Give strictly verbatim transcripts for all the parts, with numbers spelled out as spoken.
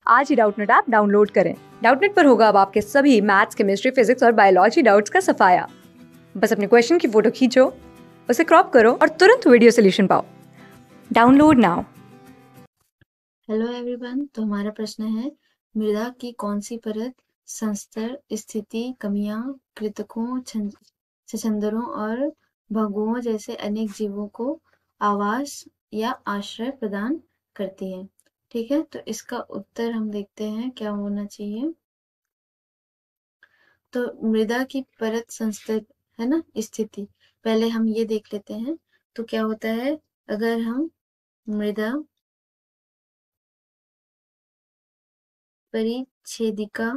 आज ही Doubtnut app download करें। डाउटनेट पर होगा अब आपके सभी मैथ्स, केमिस्ट्री, फिजिक्स और बायोलॉजी डाउट्स का सफाया। बस अपने क्वेश्चन की फोटो खींचो, उसे क्रॉप करो और तुरंत वीडियो सोल्यूशन पाओ। Download now. हेलो एवरीवन, तो हमारा प्रश्न है, मृदा की कौन सी परत संस्तर, स्थिति, कमियां, कृंतकों, छछंदरों और भंगुओं जैसे अनेक जीवों को आवास या आश्रय प्रदान करती है। ठीक है, तो इसका उत्तर हम देखते हैं क्या होना चाहिए। तो मृदा की परत संस्तर है ना, स्थिति। पहले हम ये देख लेते हैं। तो क्या होता है, अगर हम मृदा परिच्छेदिका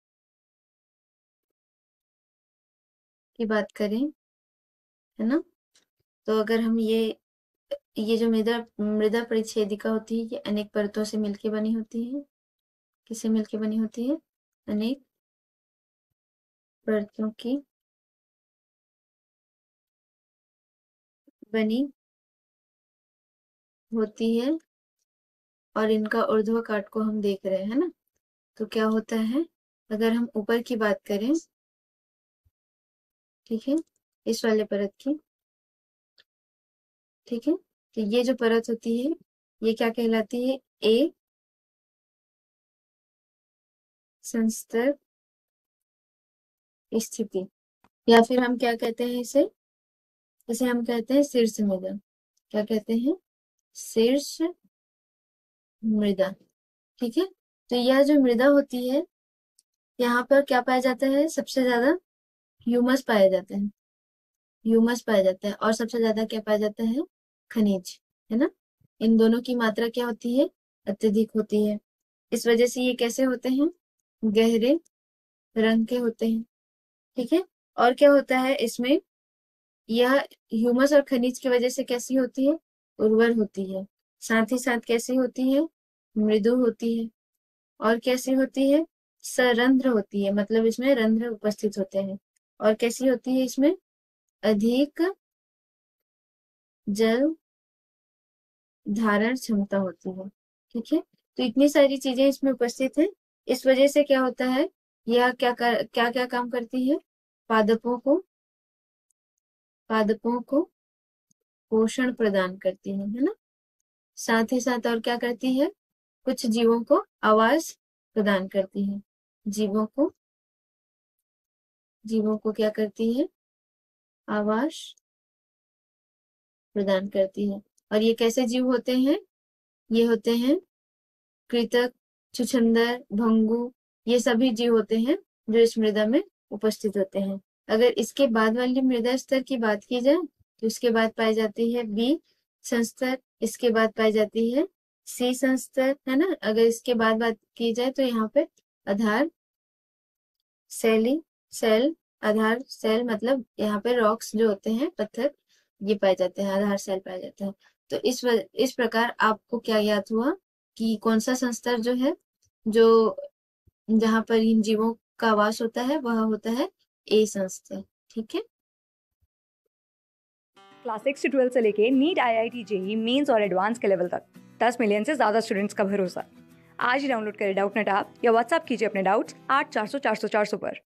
की बात करें, है ना, तो अगर हम ये ये जो मृदा मृदा परिच्छेदिका होती है, ये अनेक परतों से मिलकर बनी होती है। किससे मिलकर बनी होती है? अनेक परतों की बनी होती है और इनका ऊर्ध्व काट को हम देख रहे हैं ना। तो क्या होता है, अगर हम ऊपर की बात करें, ठीक है, इस वाले परत की, ठीक है, तो ये जो परत होती है ये क्या कहलाती है? ए संस्तर स्थिति, या फिर हम क्या कहते हैं इसे? इसे हम कहते हैं शीर्ष मृदा। क्या कहते हैं? शीर्ष मृदा। ठीक है, तो यह जो मृदा होती है, यहाँ पर क्या पाया जाता है? सबसे ज्यादा ह्यूमस पाया जाता है। ह्यूमस पाया जाता है और सबसे ज्यादा क्या पाया जाता है? खनिज, है ना। इन दोनों की मात्रा क्या होती है? अत्यधिक होती है। इस वजह से ये कैसे होते हैं? गहरे रंग के होते हैं। ठीक है, और क्या होता है इसमें? यह ह्यूमस और खनिज की वजह से कैसी होती है? उर्वर होती है। साथ ही साथ कैसी होती है? मृदु होती है। और कैसी होती है? सरंध्र होती है, मतलब इसमें रंध्र उपस्थित होते हैं। और कैसी होती है? इसमें अधिक जल धारण क्षमता होती है। ठीक है, तो इतनी सारी चीजें इसमें उपस्थित है। इस वजह से क्या होता है, यह क्या कर, क्या क्या काम करती है? पादपों को पादपों को पोषण प्रदान करती है है ना। साथ ही साथ और क्या करती है? कुछ जीवों को आवास प्रदान करती है। जीवों को जीवों को क्या करती है? आवास प्रदान करती है। और ये कैसे जीव होते हैं? ये होते हैं कृंतक, छुछंदर, भंगु, ये सभी जीव होते हैं जो इस मृदा में उपस्थित होते हैं। अगर इसके बाद वाली मृदा स्तर की बात की जाए तो इसके बाद पाई जाती है बी संस्तर, इसके बाद पाई जाती है सी संस्तर, है ना। अगर इसके बाद बात की जाए तो यहाँ पे आधार सेली सेल आधार सेल, मतलब यहाँ पे रॉक्स जो होते हैं, पत्थर, ये पाए जाते हैं, आधार सेल पाया जाता है। तो इस व, इस प्रकार आपको क्या याद हुआ कि कौन सा संस्तर जो है, जो जहां पर इन जीवों का वास होता है, वह होता है ए संस्तर। ठीक है, क्लास सिक्स से ट्वेल्थ से लेके NEET, I I T, JEE Mains और एडवांस के लेवल तक दस मिलियन से ज्यादा स्टूडेंट्स का भरोसा। आज ही डाउनलोड करें डाउटनेट ऐप या व्हाट्सएप कीजिए अपने डाउट्स आठ चार सौ चार सौ चार सौ पर।